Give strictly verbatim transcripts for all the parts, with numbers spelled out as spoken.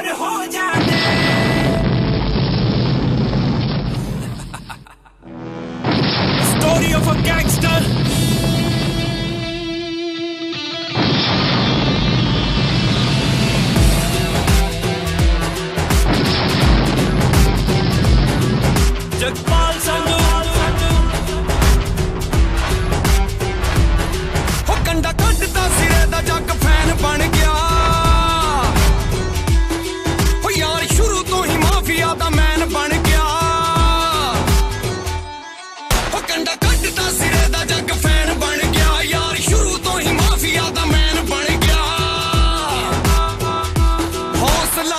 अमर हो जाते। Story of a gangster. Jagpal Sandhu हो कंडा कटदा सिरे दा जग फैन बन गया हो यार शुरू तो ही माफिया दा मैन बन गया हो कंडा कटदा सिरे दा जग फैन बन गया यार शुरू तो ही माफिया दा मैन बन गया हौसला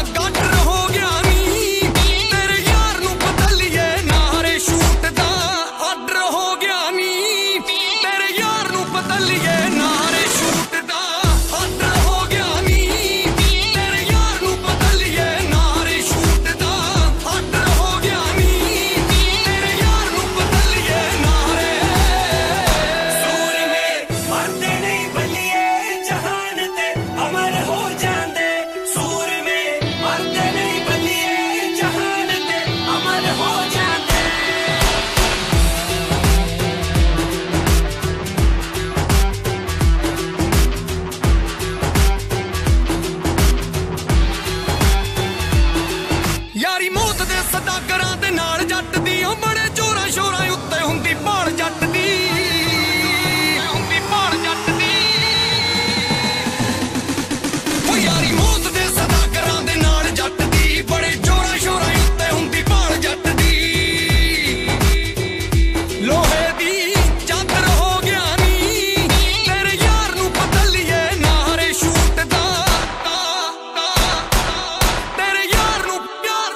यारी मौत दे सदागरां दे नाल जट दी ओ बड़े जोरां शोरां उत्ते हुंदी भाल जट दी हुंदी भाल जट दी ओ यारी मौत दे सदागरां दे नाल जट दी बड़े जोरां शोरां उत्ते हुंदी भाल जट दी लोहे दी चादर हो गया नी तेरे यार नूं बदलिए नारे शूट दा तेरे यार नूं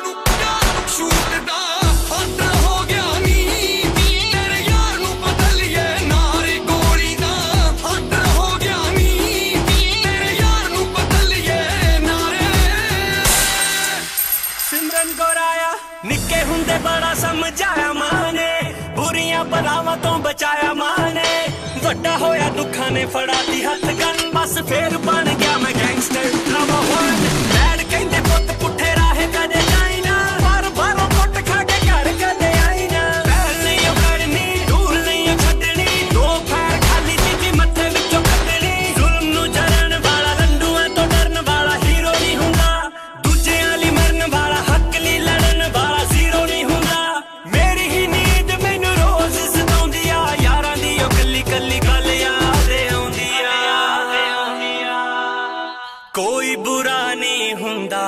निक्के हुंदे बड़ा समझाया मां ने बुरियां बलावां तो बचाया मां ने वड्डा होया दुखां ने फड़ाती हथ गन बस फिर बन गया मैं गैंगस्टर नंबर वन डैड कहंदे पुत्त पुठे राहे कदे जाई ना पर बारों पुट खा के घर कदे आई ना पैर नहीं करनी दूर नहीं छड्डनी दो पैर खाली तीजी मत्थे विचों कड्डनी जुल्म नूं जरन वाला लंडूआं तो डरन वाला हीरो नहीं हुंदा दूजियां लई मरन वाला हक लई लड़न वाला ज़ीरो नहीं हुंदा मेरी ही नींद मैनूं रोज़ सताउंदी आ यारां दी ओ कल्ली कल्ली गल याद आउंदी आ कोई बुरा नहीं हुंदा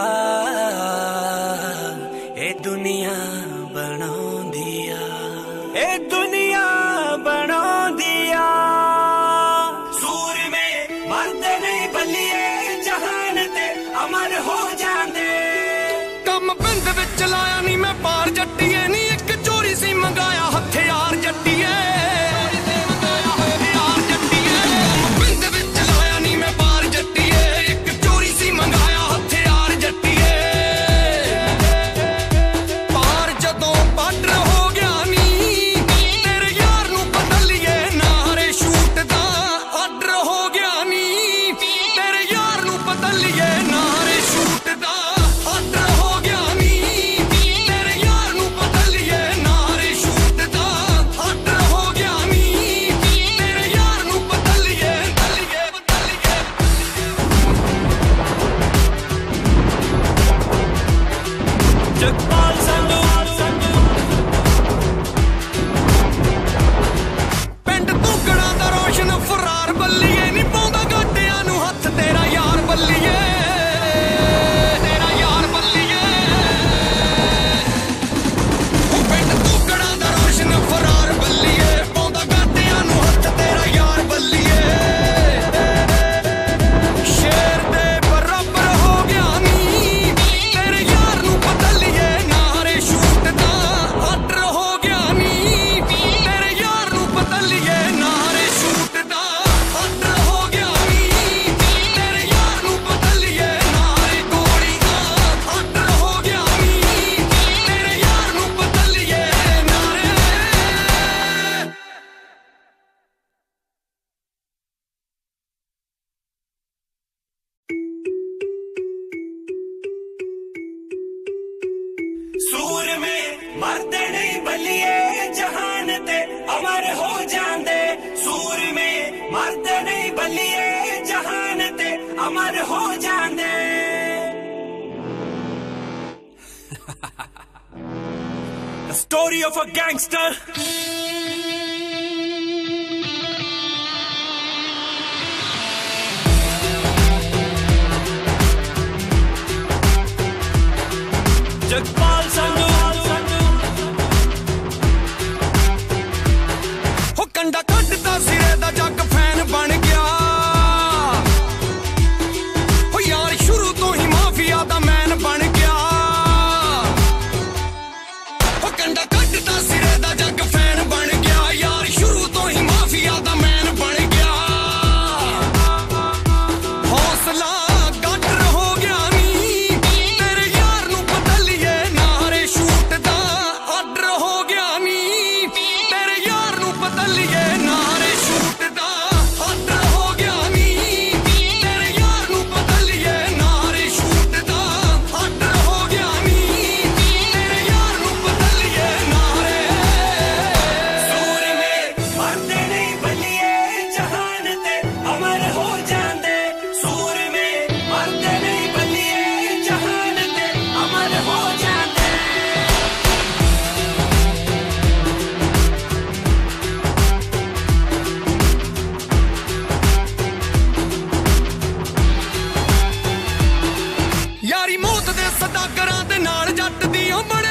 ए दुनिया बनाउंदी आ ए दुनिया बनाउंदी आ सूर में मरदे नहीं बल्लिए जहान ते अमर हो जांदे कम बिंद विच लाया नहीं मैं पार जट्टीए नहीं एक चोरी सी मंगाया हथियार जट्टीए बिंद विच लाया नहीं मैं पार जट्टीए एक चोरी सी मंगाया हथियार जट्टी ਬੱਲੀਏ ਜਹਾਨ ਤੇ ਅਮਰ ਹੋ ਜਾਂਦੇ The story of a gangster Jagpal Sandhu ਹੋ ਕੰਡਾ ਕੱਢਦਾ ਸਿਰੇ ਦਾ ਜੱਗ ਫੈਨ ਬਣ ਗਿਆ ਹੋ ਯਾਰ ਸ਼ੁਰੂ ਤੋਂ ਹੀ ਮਾਫੀਆ ਦਾ ਮੈਨ ਬਣ ਗਿਆ ਹੋ ਕੰਡਾ ਕੱਢਦਾ ਸਿਰੇ ਦਾ ਜੱਗ ਫੈਨ ਬਣ ਗਿਆ ਯਾਰ ਸ਼ੁਰੂ ਤੋਂ ਹੀ ਮਾਫੀਆ ਦਾ ਮੈਨ ਬਣ ਗਿਆ ਹੌਸਲਾ ਗੱਡਰ ਹੋ ਗਿਆ ਨੀ ਤੇਰੇ ਯਾਰ ਨੂੰ ਬਦਲੀਏ ਨਾਰੇ ਸ਼ੂਟ ਦਾ ਆਰਡਰ ਹੋ ਗਿਆ ਨੀ ਤੇਰੇ ਯਾਰ ਨੂੰ ਬਦਲੀਏ ਨਾਰੇ ਸ਼ੂਟ ਦਾ ਆਰਡਰ ਹੋ ਗਿਆ ਨੀ ਤੇਰੇ ਯਾਰ ਨੂੰ ਬਦਲੀਏ ਨਾਰੇ ਸ਼ੂਟ ਦਾ ਆਰਡਰ ਹੋ ਗਿਆ ਨੀ ਤੇਰੇ ਯਾਰ ਨੂੰ ਬਦਲੀਏ ਨਾਰੇ ਸੂਰਮੇ ਮਰਦੇ ਨਹੀਂ ਬੱਲੀਏ ਜਹਾਨ ਤੇ ਅਮਰ ਹੋ ਜਾਂਦੇ ਸੂਰਮੇ ਮਰਦੇ ਨਹੀਂ ਬੱਲੀਏ ਜਹਾਨ ਤੇ ਅਮਰ ਹੋ ਜਾਂਦੇ ਯਾਰੀ ਮੌਤ ਦੇ ਸਦਾਗਰਾਂ ਦੇ ਨਾਲ ਜੱਟ ਦੀ ਉਹ ਬੜੇ